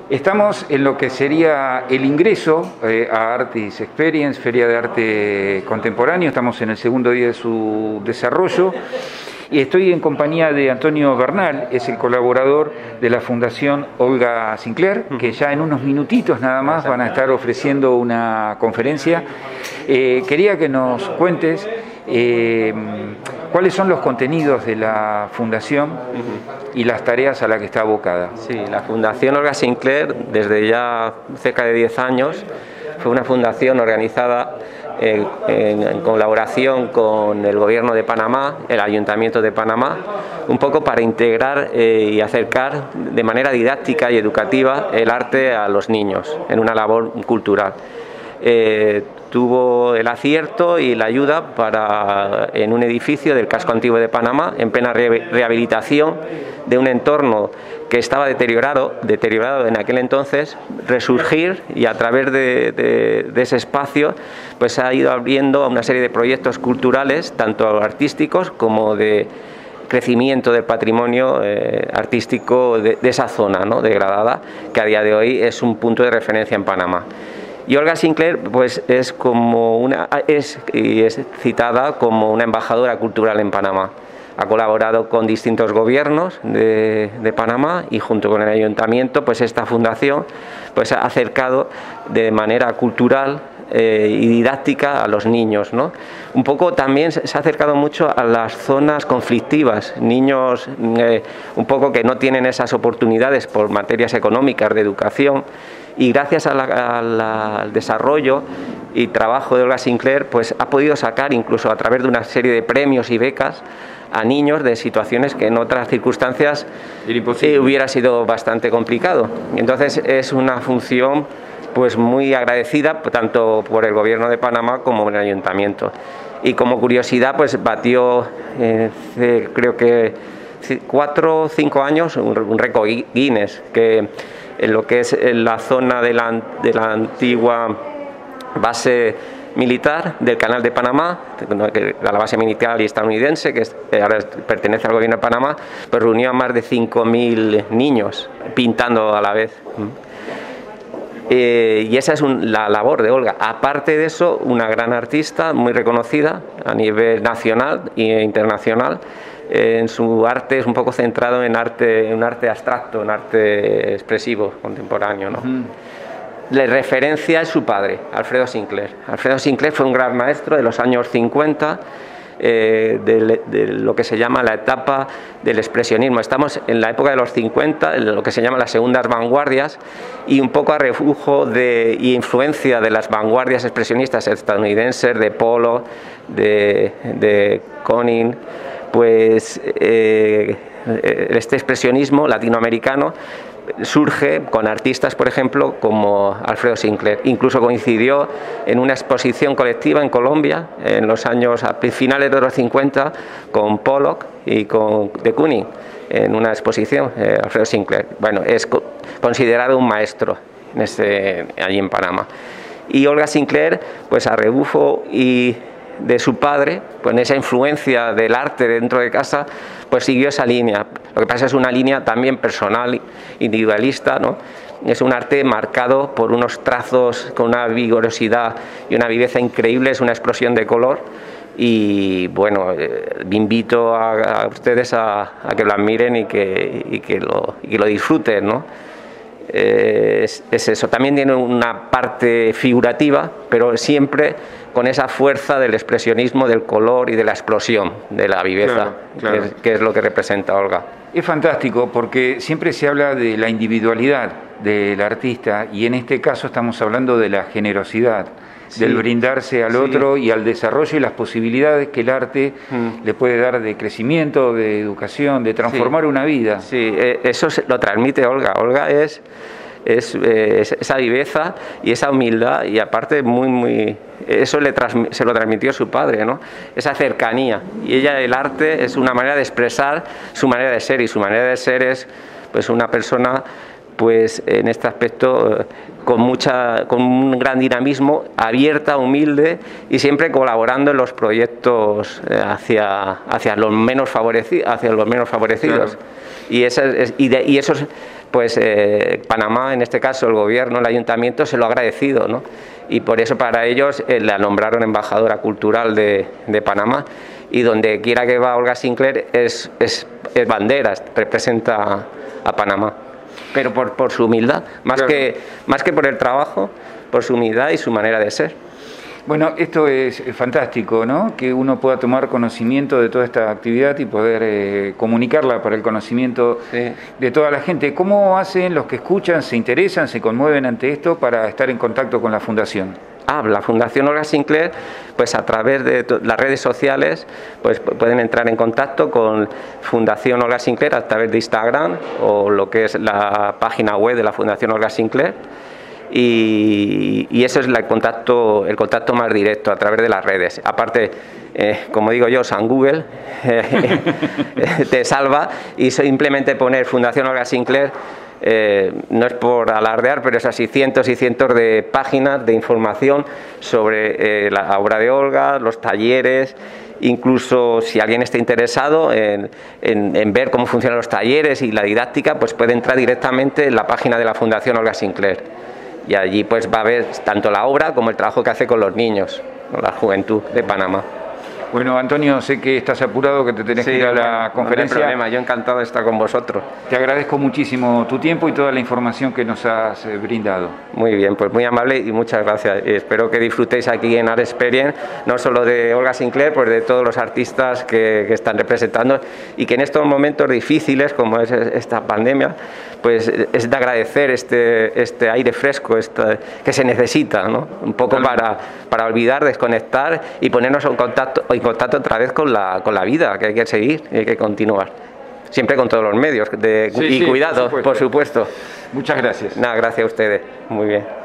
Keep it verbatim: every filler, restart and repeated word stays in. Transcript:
Estamos en lo que sería el ingreso eh, a Artis Experience, Feria de Arte Contemporáneo. Estamos en el segundo día de su desarrollo y estoy en compañía de Antonio Bernal, es el colaborador de la Fundación Olga Sinclair, que ya en unos minutitos nada más van a estar ofreciendo una conferencia. Eh, quería que nos cuentes eh, cuáles son los contenidos de la Fundación y las tareas a las que está abocada. Sí, la Fundación Olga Sinclair, desde ya cerca de diez años, fue una fundación organizada en, en, en colaboración con el Gobierno de Panamá, el Ayuntamiento de Panamá, un poco para integrar eh, y acercar de manera didáctica y educativa el arte a los niños en una labor cultural. Eh, tuvo el acierto y la ayuda para, en un edificio del casco antiguo de Panamá, en plena re rehabilitación de un entorno que estaba deteriorado, deteriorado en aquel entonces, resurgir, y a través de, de, de ese espacio pues ha ido abriendo una serie de proyectos culturales, tanto artísticos como de crecimiento del patrimonio eh, artístico de, de esa zona, ¿no?, degradada, que a día de hoy es un punto de referencia en Panamá. Y Olga Sinclair pues es como una es, y es citada como una embajadora cultural en Panamá. Ha colaborado con distintos gobiernos de, de Panamá, y junto con el ayuntamiento pues esta fundación pues ha acercado de manera cultural eh, y didáctica a los niños, ¿no? Un poco también se ha acercado mucho a las zonas conflictivas, niños eh, un poco que no tienen esas oportunidades por materias económicas de educación. Y gracias a la, a la, al desarrollo y trabajo de Olga Sinclair, pues ha podido sacar, incluso a través de una serie de premios y becas, a niños de situaciones que en otras circunstancias eh, hubiera sido bastante complicado. Entonces es una función pues muy agradecida tanto por el Gobierno de Panamá como por el Ayuntamiento. Y como curiosidad, pues batió eh, creo que cuatro o cinco años un, un récord Guinness, que en lo que es la zona de la, de la antigua base militar del Canal de Panamá, la base militar estadounidense, que ahora pertenece al Gobierno de Panamá, pues reunió a más de cinco mil niños pintando a la vez. Eh, y esa es un, la labor de Olga. Aparte de eso, una gran artista muy reconocida a nivel nacional e internacional. En su arte es un poco centrado en arte, en un arte abstracto, en arte expresivo contemporáneo, ¿no? Uh-huh. Le referencia es su padre, Alfredo Sinclair. Alfredo Sinclair fue un gran maestro de los años cincuenta, eh, de, de lo que se llama la etapa del expresionismo. Estamos en la época de los cincuenta, en lo que se llama las segundas vanguardias, y un poco a refugio de, y influencia de las vanguardias expresionistas estadounidenses, de Pollock, de, de Koning. Pues eh, este expresionismo latinoamericano surge con artistas, por ejemplo, como Alfredo Sinclair. Incluso coincidió en una exposición colectiva en Colombia en los años a finales de los cincuenta con Pollock y con de Kooning, en una exposición, eh, Alfredo Sinclair. Bueno, es co considerado un maestro en ese, allí en Panamá. Y Olga Sinclair, pues a rebufo y de su padre, pues esa influencia del arte dentro de casa, pues siguió esa línea. Lo que pasa es una línea también personal, individualista, ¿no? Es un arte marcado por unos trazos con una vigorosidad y una viveza increíble, es una explosión de color. Y bueno, eh, invito a, a ustedes a, a que lo admiren y que, y que, lo, y que lo disfruten, ¿no? Eh, es, es eso. También tiene una parte figurativa, pero siempre con esa fuerza del expresionismo, del color y de la explosión, de la viveza, claro, claro. Que, es, que es lo que representa Olga. Es fantástico porque siempre se habla de la individualidad del artista, y en este caso estamos hablando de la generosidad, sí, del brindarse al sí. otro y al desarrollo y las posibilidades que el arte mm. le puede dar de crecimiento, de educación, de transformar sí. una vida. Sí, eso lo transmite Olga. Olga es, es, es esa viveza y esa humildad, y aparte muy, muy eso le se lo transmitió su padre, ¿no? Esa cercanía. Y ella, el arte es una manera de expresar su manera de ser, y su manera de ser es pues una persona pues en este aspecto con mucha con un gran dinamismo, abierta, humilde, y siempre colaborando en los proyectos hacia hacia los menos favorecidos, hacia los menos favorecidos. Claro. Y, esa, y, de, y eso es pues eh, Panamá, en este caso el gobierno, el ayuntamiento, se lo ha agradecido, ¿no? Y por eso para ellos eh, la nombraron embajadora cultural de, de Panamá, y donde quiera que va Olga Sinclair es, es, es bandera, representa a, a Panamá, pero por, por su humildad, más, claro. que, más que por el trabajo, por su humildad y su manera de ser. Bueno, esto es fantástico, ¿no? Que uno pueda tomar conocimiento de toda esta actividad y poder eh, comunicarla para el conocimiento sí. de toda la gente. ¿Cómo hacen los que escuchan, se interesan, se conmueven ante esto para estar en contacto con la Fundación? Ah, la Fundación Olga Sinclair, pues a través de las redes sociales, pues pueden entrar en contacto con Fundación Olga Sinclair a través de Instagram o lo que es la página web de la Fundación Olga Sinclair. Y, y eso es el contacto, el contacto más directo a través de las redes. Aparte, eh, como digo yo, San Google eh, te salva, y simplemente poner Fundación Olga Sinclair, eh, no es por alardear, pero es así, cientos y cientos de páginas de información sobre eh, la obra de Olga, los talleres. Incluso si alguien está interesado en, en, en ver cómo funcionan los talleres y la didáctica, pues puede entrar directamente en la página de la Fundación Olga Sinclair. Y allí pues va a ver tanto la obra como el trabajo que hace con los niños, con la juventud de Panamá. Bueno, Antonio, sé que estás apurado, que te tenés sí, que ir a la bueno, conferencia. No hay problema, yo encantado de estar con vosotros. Te agradezco muchísimo tu tiempo y toda la información que nos has eh, brindado. Muy bien, pues muy amable y muchas gracias. Y espero que disfrutéis aquí en Art Experience, no solo de Olga Sinclair, pues de todos los artistas que, que están representando, y que en estos momentos difíciles, como es esta pandemia, pues es de agradecer este, este aire fresco este, que se necesita, ¿no? Un poco para, para olvidar, desconectar y ponernos en contacto, en contacto otra vez con la, con la vida, que hay que seguir y hay que continuar. Siempre con todos los medios de, sí, y sí, cuidado, por supuesto. por supuesto. Muchas gracias. Nada, gracias a ustedes. Muy bien.